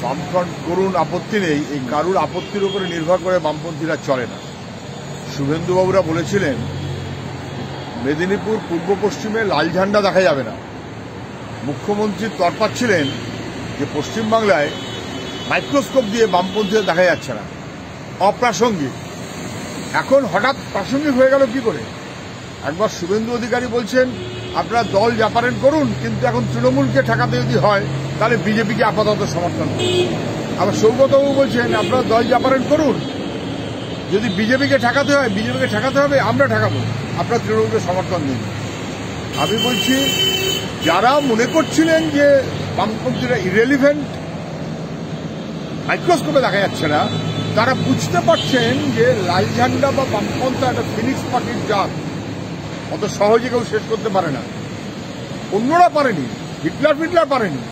বামফ্রন্ট করুন, আপত্তি নেই, এই কারুর আপত্তির উপরে নির্ভর করে বামপন্থীরা চলে না। শুভেন্দুবাবুরা বলেছিলেন মেদিনীপুর পূর্ব পশ্চিমে লাল ঝান্ডা দেখা যাবে না। মুখ্যমন্ত্রী তরপাচ্ছিলেন যে পশ্চিমবাংলায় মাইক্রোস্কোপ দিয়ে বামপন্থীরা দেখা যাচ্ছে না, অপ্রাসঙ্গিক। এখন হঠাৎ প্রাসঙ্গিক হয়ে গেল কি করে? একবার শুভেন্দু অধিকারী বলছেন আপনারা দল যা পারেন করুন, কিন্তু এখন তৃণমূলকে ঠেকাতে যদি হয় তাহলে বিজেপিকে আপাতত সমর্থন করুন। আবার সৌগতবাবু বলছেন আপনারা দল যা পারেন করুন, যদি বিজেপিকে ঠেকাতে হয় বিজেপিকে ঠেকাতে হবে, আমরা ঠেকাবো, আপনারা তৃণমূলকে সমর্থন দিন। আমি বলছি যারা মনে করছিলেন যে বামপন্থীরা ইরেলিভেন্ট, মাইক্রোস্কোপে দেখা যাচ্ছে না, তারা বুঝতে পারছেন যে লাল ঝান্ডা বা বামপন্থা একটা ফিনিক্স পাখির জাত, অত সহজে কেউ শেষ করতে পারে না। অন্যরা পারেনি, হিটলার পারেনি।